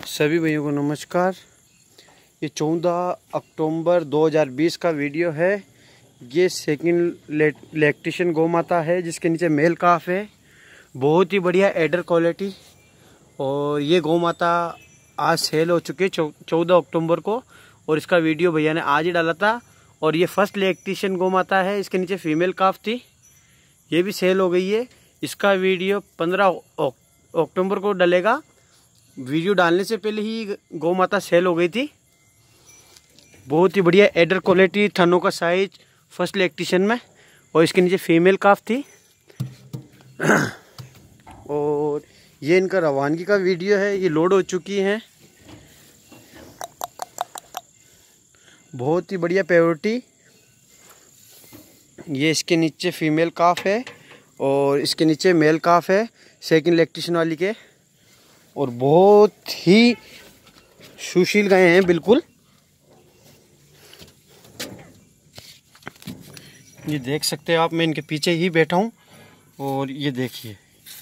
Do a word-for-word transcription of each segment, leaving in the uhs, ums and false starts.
सभी भाइयों को नमस्कार। ये चौदह अक्टूबर दो हज़ार बीस का वीडियो है। ये सेकंड लैक्टेशन गौ माता है जिसके नीचे मेल काफ है। बहुत ही बढ़िया एडर क्वालिटी। और ये गौ माता आज सेल हो चुकी है चौदह अक्टूबर को, और इसका वीडियो भैया ने आज ही डाला था। और ये फर्स्ट लैक्टेशन गौ माता है, इसके नीचे फीमेल काफ थी, ये भी सेल हो गई है। इसका वीडियो पंद्रह अक्टूबर को डलेगा। वीडियो डालने से पहले ही गौ माता सेल हो गई थी। बहुत ही बढ़िया एडर क्वालिटी, थनों का साइज फर्स्ट लैक्टेशन में, और इसके नीचे फीमेल काफ थी। और ये इनका रवानगी का वीडियो है, ये लोड हो चुकी हैं। बहुत ही बढ़िया प्योरिटी। ये इसके नीचे फीमेल काफ है और इसके नीचे मेल काफ है सेकंड लैक्टेशन वाली के। और बहुत ही सुशील गाय हैं बिल्कुल। ये देख सकते हैं आप, मैं इनके पीछे ही बैठा हूं। और ये देखिए,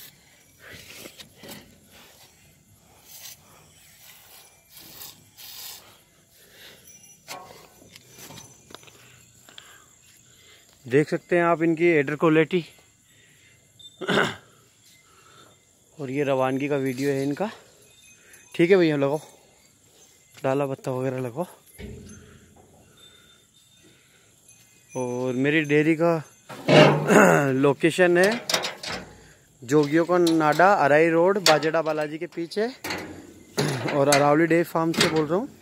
देख सकते हैं आप इनकी एडर क्वालिटी। और ये रवानगी का वीडियो है इनका। ठीक है भैया, लगाओ डाला पत्ता वगैरह लगाओ। और मेरी डेयरी का लोकेशन है जोगियों का नाडा, अराई रोड, बाजेड़ा बालाजी के पीछे। और अरावली डेयरी फार्म से बोल रहा हूँ।